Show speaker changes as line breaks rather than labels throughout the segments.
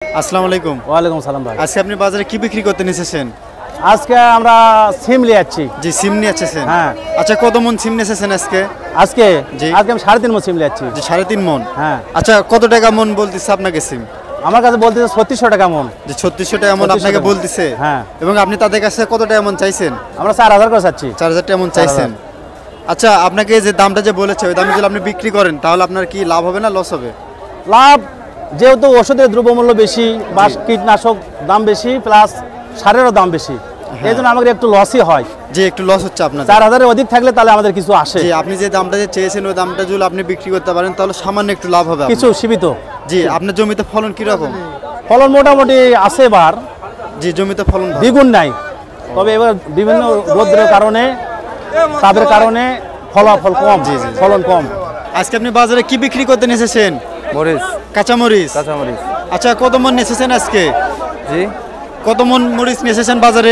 আসসালামু আলাইকুম।
ওয়ালাইকুম সালাম ভাই।
আজকে আপনি বাজারে কি বিক্রি করতে নিয়েছেন?
আজকে আমরা সিম নিয়ে যাচ্ছি।
জি, সিম নিয়ে যাচ্ছেন।
হ্যাঁ।
আচ্ছা, কত মন সিম নিয়েছেন আজকে?
আজকে
জি।
আজকে আমি 3.5 মণ সিম নিয়ে যাচ্ছি।
জি, 3.5 মন।
হ্যাঁ।
আচ্ছা, কত টাকা মন বলতেছে আপনাকে সিম?
আমার কাছে বলতেছে 3600 টাকা মণ।
যে 3600 টাকা মন আপনাকে বলতেছে?
হ্যাঁ।
এবং আপনি তাদের কাছে কত টাকা মন চাইছেন?
আমরা 4000 করে চাচ্ছি।
4000 টাকা মন চাইছেন। আচ্ছা, আপনাকে যে দামটা যে বলেছে ওই দামে যদি আপনি বিক্রি করেন তাহলে আপনার কি লাভ হবে না লস হবে?
লাভ, যেহেতু ওষুধের দ্রব্যমূল্য বেশি বা কীটনাশক দাম বেশি প্লাস সারেরও দাম বেশি, এই জন্য আমাদের একটু লসই হয়।
যে একটু লস হচ্ছে আপনার।
4000-এর অধিক থাকলে তাহলে আমাদের কিছু আসে।
জি, আপনি যে দামটা যে চেয়েছেন ওই দামটা যদি আপনি বিক্রি করতে পারেন তাহলে সামান্য একটু লাভ হবে
কিছু সীমিত।
জি, আপনার জমিতে ফলন কি রকম?
ফলন মোটামুটি আছে এবার।
জি, জমিতে ফলন
দ্বিগুণ নাই, তবে এবার বিভিন্ন রোদের কারণে তাদের কারণে ফলাফল কম।
জি, জি।
ফলন কম।
আজকে আপনি বাজারে কি বিক্রি করতে এসেছেন?
মরিচ,
কাঁচামরিচ।
কাঁচামরিচ।
আচ্ছা, কত মন এসেছেন আজকে?
জি,
কত মন মরিচ নিয়ে এসেছেন বাজারে?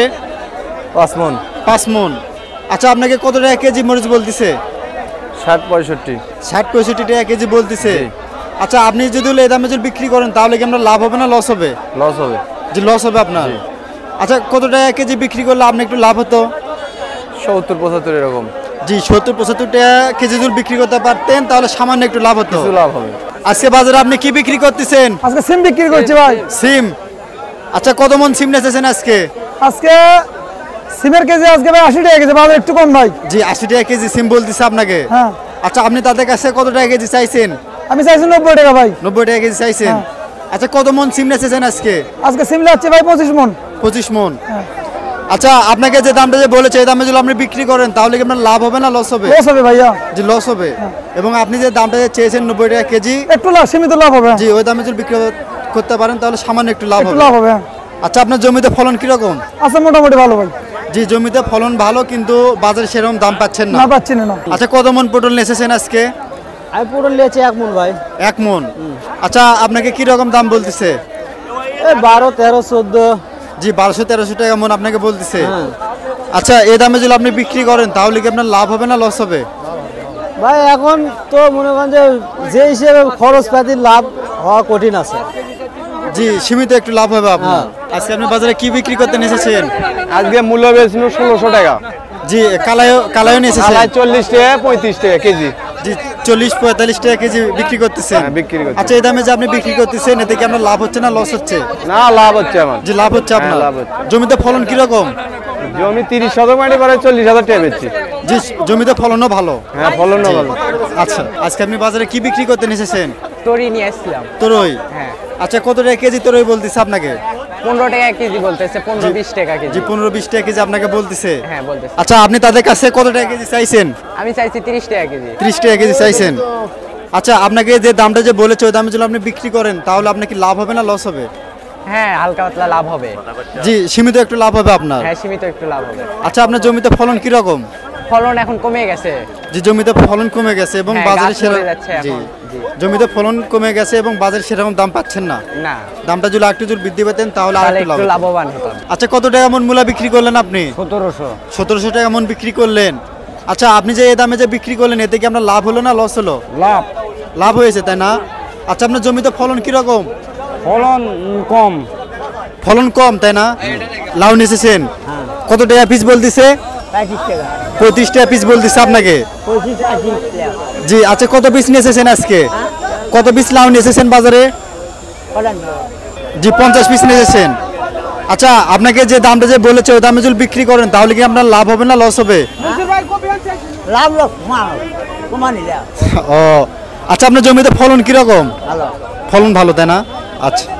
5 মণ।
5 মন। আচ্ছা, আপনাকে কত টাকা কেজি মরিচ বলতেছে?
60-65।
60-65 টাকা কেজি বলতেছে। আচ্ছা, আপনি যদি এই দামে যদি বিক্রি করেন তাহলে কি আমরা লাভ হবে না লস হবে?
লস হবে।
জি, লস হবে আপনার। আচ্ছা, কত টাকা কেজি বিক্রি করলে আপনি একটু লাভ হতো?
70-75 এরকম।
জি, 70-75 টাকা কেজি যদি বিক্রি করতে পারতেন তাহলে সামান্য একটু লাভ হতো।
কিছু লাভ হবে।
আজকে বাজারে আপনি কি বিক্রি করতেছেন?
আজকে সিম বিক্রি করছি ভাই।
সিম। আচ্ছা, কত মন সিম নিয়েছেন আজকে?
আজকে সিমের কেজি আজকে ভাই 80 টাকা কেজি, বাজার একটু কম ভাই।
জি, 80 টাকা কেজি সিম বলতেছে আপনাকে।
হ্যাঁ।
আচ্ছা, আপনি তাদের কাছে কত টাকা কেজি চাইছেন?
আমি চাইছি 90 টাকা ভাই।
90 টাকা কেজি চাইছেন। আচ্ছা, কত মন সিম নিয়েছেন আজকে?
আজকে সিম লাচ্ছি ভাই 25 মণ।
25 মন।
হ্যাঁ।
আচ্ছা, আপনাকে যে দামটা যে বলেছে এই দামে যদি আপনি বিক্রি করেন তাহলে কি আপনার লাভ হবে না লস হবে?
লস হবে ভাইয়া।
জি, লস হবে। এবং আপনি যে দামটা যে চেয়েছেন 90 টাকা কেজি,
একটু লাভ, সীমিত লাভ হবে।
জি, ওই দামে যদি বিক্রি করতে পারেন তাহলে সামান্য একটু লাভ
একটু
হবে।
লাভ হবে।
আচ্ছা, আপনার জমিতে ফলন কি রকম?
আছে মোটামুটি ভালো ভাই।
জি, জমিতে ফলন ভালো কিন্তু বাজারে সেরকম দাম পাচ্ছেন না।
না পাচ্ছি না।
আচ্ছা, কত মন পটল নিয়েছেন আজকে?
আমি পুরো নিয়েছি 1 মণ ভাই।
1 মন। আচ্ছা, আপনাকে কি রকম দাম বলতেছে?
12, 13, 14।
জি, 1200-1300 টাকা মন আপনাকে বলতেছে।
হ্যাঁ।
আচ্ছা, এই দামে যদি আপনি বিক্রি করেন তাহলে কি আপনার লাভ হবে না লস হবে?
ভাই এখন তো মনে করেন যে হিসেবে খরচ পাতির লাভ হওয়া কঠিন আছে।
জি, সীমিত একটু লাভ হবে আপনার। আজকে আপনি বাজারে কি বিক্রি করতে এসেছেন?
আজকে মূল্য বেশি 1600 টাকা।
জি, কালায়ও নিয়ে এসেছেন?
40 টাকা 35 টাকা কেজি।
জি, 40-45 টাকা কেজি বিক্রি করতেছেন।
হ্যাঁ, বিক্রি করছি।
আচ্ছা, এই দামে যে আপনি বিক্রি করতেছেন এতে কি আপনার লাভ হচ্ছে না লস হচ্ছে?
না, লাভ হচ্ছে আমার।
জি, লাভ হচ্ছে আপনার।
হ্যাঁ, লাভ হচ্ছে।
জমিতে ফলন কি রকম?
জমি 30 শতক মাটি করে 40,000 টাকা বেচছি।
জি, জমিতে ফলনও ভালো।
হ্যাঁ, ফলনও ভালো।
আচ্ছা, আজকে আপনি বাজারে কি বিক্রি করতে এসেছেন?
তরি নিয়ে আসছিলাম।
তরই।
হ্যাঁ।
আচ্ছা, কত টাকা কেজি তরই বলতেছে আপনাকে?
15 টাকা কেজি বলতেছে, 15-20 টাকা কেজি।
জি, 15-20 টাকা কেজি আপনাকে বলতেছে।
হ্যাঁ, বলতেছে।
আচ্ছা, আপনি তাদের কাছে কত টাকা কেজি চাইছেন?
আমি চাইছি 30 টাকা কেজি।
30 টাকা কেজি চাইছেন। আচ্ছা, আপনাকে যে দামটা যে বলেছে ওই দামে যদি আপনি বিক্রি করেন তাহলে আপনার কি লাভ হবে না লস হবে?
হ্যাঁ, হালকা পাতলা লাভ হবে।
জি, সীমিত একটু লাভ হবে আপনার।
হ্যাঁ, সীমিত একটু লাভ হবে।
আচ্ছা, আপনার জমিতে ফলন কি রকম?
ফলন এখন কমে গেছে।
জি, জমিতে ফলন কমে গেছে এবং
হ্যাঁ,
বাজারে
গাছ মরে যাচ্ছে
জি,
এখন। জি।
জমিতে ফলন কমে গেছে এবং বাজারে সেরকম দাম পাচ্ছেন না।
না,
দামটা যদি একটু যদি বৃদ্ধি পেতেন তাহলে
তাহলে
আরেকটু লাভ
একটু
হতো।
লাভবান হতাম।
আচ্ছা, কত টাকা মন মূলা বিক্রি করলেন আপনি?
1700।
1700 টাকা মন বিক্রি করলেন। আচ্ছা, আপনি যে এই দামে যে বিক্রি করলেন এতে কি আপনার লাভ হলো না লস হলো?
লাভ।
লাভ হয়েছে, তাই না? আচ্ছা, আপনার জমিতে ফলন কি রকম?
ফলন কম।
ফলন কম, তাই না? লাউ নিয়েছেন? কত টাকা পিস বলতেছে?
25 টাকা।
35 টাকা পিস বলতেছে আপনাকে।
25-28 টাকা।
জি, আচ্ছা, কত পিস নিয়েছেন আজকে? কত পিস লাউ নিয়েছেন বাজারে? জি, 50 পিস নিয়েছেন। আচ্ছা, আপনাকে যে দামটা যে বলেছে ওই দামে যদি বিক্রি করেন তাহলে কি আপনার লাভ হবে না লস হবে?
লাভ কমানি লাভ।
ও, আচ্ছা, আপনার জমিতে ফলন কি রকম?
ভালো।
ফলন ভালো, তাই না? আচ্ছা।